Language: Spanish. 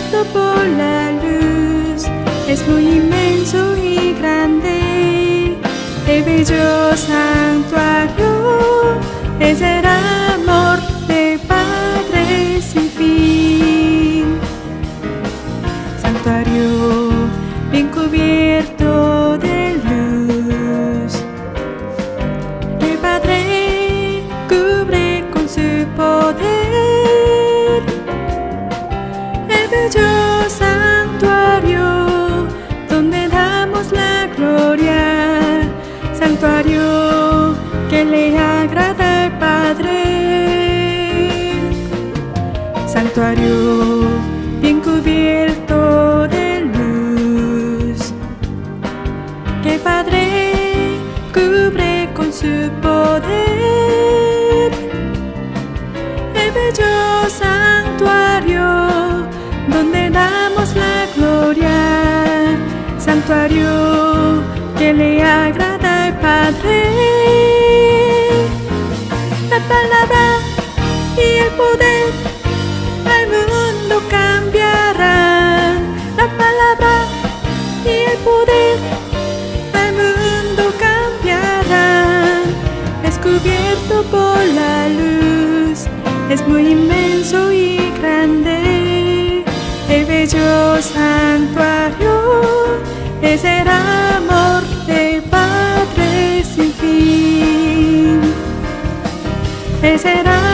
cubierto por la luz, es muy inmenso y grande. El bello santuario es el amor del Padre sin fin. Santuario bien cubierto de luz, el Padre cubre con su poder. El bello santuario donde damos la gloria, santuario que le agrada al Padre. Santuario bien cubierto de luz, que el Padre cubre con su poder. El bello santuario donde damos la gloria, santuario que le agrada al Padre. La palabra y el poder al mundo cambiarán. La palabra y el poder al mundo cambiarán. Es cubierto por la luz, es muy inmenso y grande. El bello santuario es el amor del Padre sin fin. Es el